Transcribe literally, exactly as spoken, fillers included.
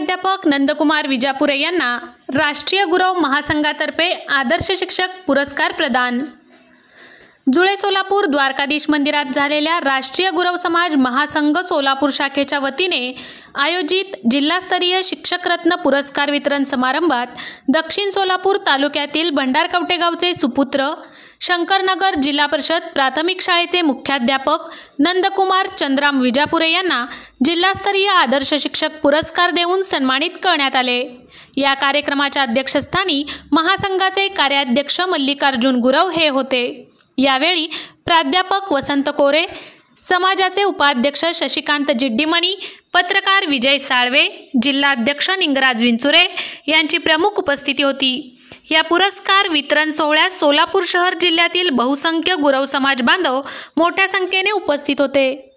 प्राध्यापक नंदकुमार विजापुरे यांना राष्ट्रीय गुरव महासंघातर्फे आदर्श शिक्षक पुरस्कार प्रदान। जुळे सोलापूर द्वारकाधीश मंदिरात झालेल्या राष्ट्रीय गुरव समाज महासंघ सोलापूर शाखेच्या वतीने आयोजित जिल्हास्तरीय शिक्षकरत्न पुरस्कार वितरण समारंभात दक्षिण सोलापूर तालुक्यातील भंडारकवटे गावचे सुपुत्र शंकरनगर जिल्हा परिषद प्राथमिक शाळेचे मुख्याध्यापक नंदकुमार चंद्राम विजापुरे यांना जिल्हास्तरीय आदर्श शिक्षक पुरस्कार देऊन सन्मानित करण्यात आले। या कार्यक्रमाच्या अध्यक्षस्थानी महासंघाचे कार्याध्यक्ष मल्लिकार्जुन गुरव हे होते। यावेळी प्राध्यापक वसंत कोरे, समाजाचे उपाध्यक्ष शशिकांत जिड्डीमणी, पत्रकार विजय साळवे, जिल्हाध्यक्ष निंगराज विंचुरे यांची प्रमुख उपस्थिती होती। या पुरस्कार वितरण सोहळ्यात सोलापूर शहर जिल्ह्यातील बहुसंख्य गुरव समाज बांधव मोठ्या संख्येने उपस्थित होते।